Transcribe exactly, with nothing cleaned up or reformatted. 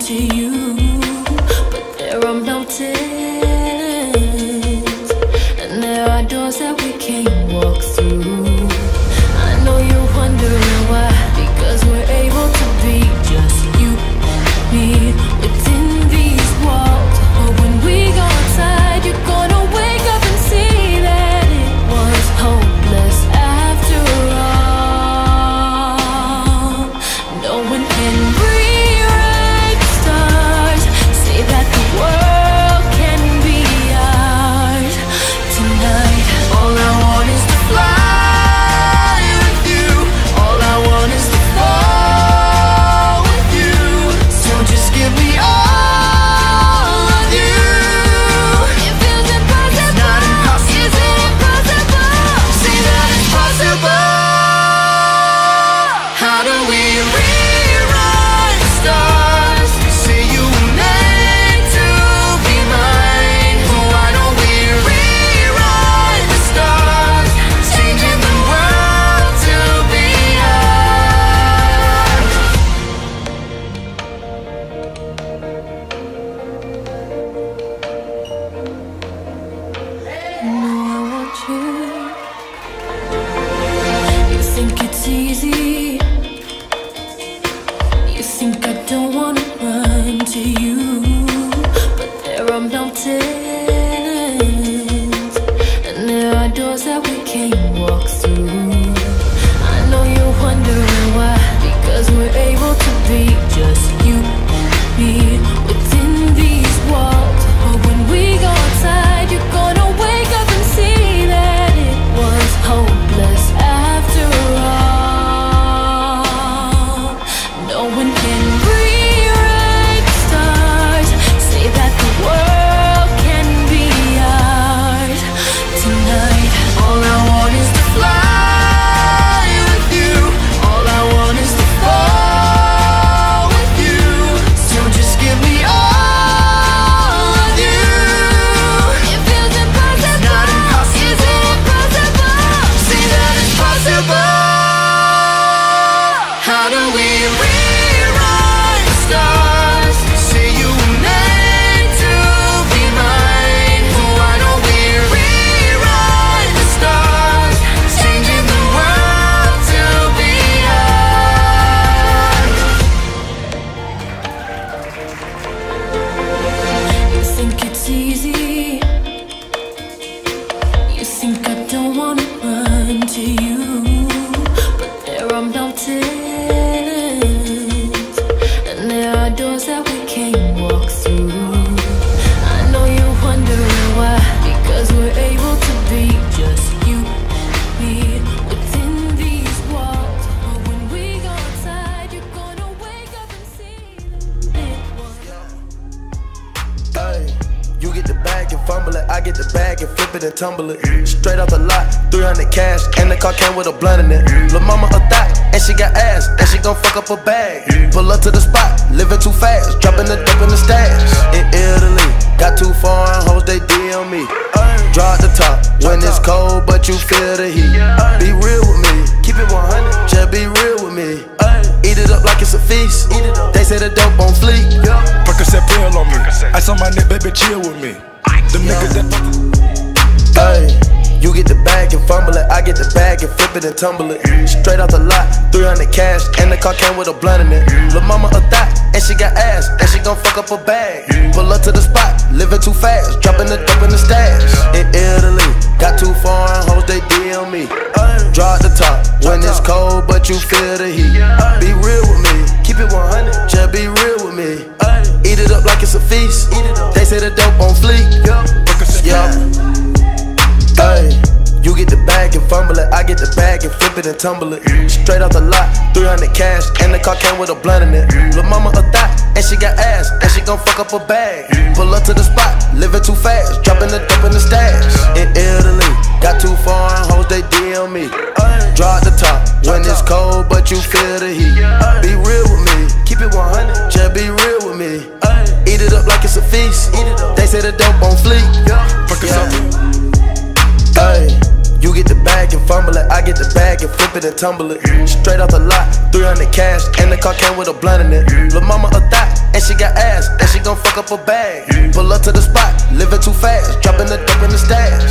to you, but there are mountains and there are doors that we can't walk through. I know you're wondering why, because we're able to be just you and me within these walls. But when we go outside, you're gonna wake up and see that it was hopeless after all. No one can rewrite the stars, say that the world can be ours tonight. All I want is to fly with you. All I want is to fall with you. So just give me all of you. It feels impossible. It's not impossible. Is it impossible? Say that it's possible. How do we rewrite the stars? Say you were meant to be mine. Why don't we rewrite the stars, changing the world to be ours? You know I want you. You think it's easy. You think I don't wanna run to you, but there are mountains and there are doors that we can't walk through. I know you're wondering why, because we're able to be just you and me within these walls. But when we go outside, you're gonna wake up and see that it was hopeless after all. No one can rewrite the stars, say that the world can be ours tonight. All I want is to fly with you. All I want is to fall with you. So just give me all of you. It feels impossible. It's not impossible. Is it impossible? Say that it's possible. How do we rewrite the stars? Say you were meant to be mine. Why don't we rewrite the stars, changing the world to be ours? You think it's easy. You think I don't wanna run to you, but there are mountains and there are doors that we can't walk through. I know you're wondering why, because we're able to be just you and me within these walls. But when we go outside, you're gonna wake up and see that it was. Ay, you get the bag and fumble it, I get the bag and flip it and tumble it. Straight off the lot, three hundred cash, and the car came with a blunt in it. Lil' mama a thot, and she got ass, and she gon' fuck up her bag. Pull up to the spot, living too fast, dropping the dope in the stash. In Italy, got too foreign hoes, they D M me. Draw at the top, when it's cold, but you feel the heat. Be real with me, keep it one hundred, just be real with me. Eat it up like it's a feast, they say the dope on fleek. Percocet pill on me. Ice on my neck, baby, chill with me. The niggas that Ay, you get the bag and fumble it, I get the bag and flip it and tumble it. Straight off the lot, three hundred cash, and the car came with a blunt in it. Lil' mama a thot, and she got ass, and she gon' fuck up her bag. Pull up to the spot, living too fast, dropping the dope in the stash. In Italy, got too foreign hoes, they D M me. Draw at the top, when it's cold, but you feel the heat. Be real with me, keep it one hundred, just be real with me. Eat it up like it's a feast, they say the dope on fleek. Yeah. Ay, you get the bag and fumble it, I get the bag and flip it and tumble it. Straight off the lot, three hundred cash, and the car came with a blunt in it. Lil' mama a thot, and she got ass, and she gon' fuck up her bag. Pull up to the spot, living too fast, dropping the dope in the stash. In Italy, got too foreign hoes, they D M me. Draw at the top, when it's cold, but you feel the heat. Be real with me, keep it one hundred, just be real with me. Eat it up like it's a feast, they say the dope on fleek. Yeah. Ay, you get the bag and fumble it, I get the bag and flip flip it and tumble it. Straight off the lot, three hundred cash, and the car came with a blunt in it. Lil' mama a thot, and she got ass, and she gon' fuck up a bag. Pull up to the spot, living too fast, dropping the dope in the stash.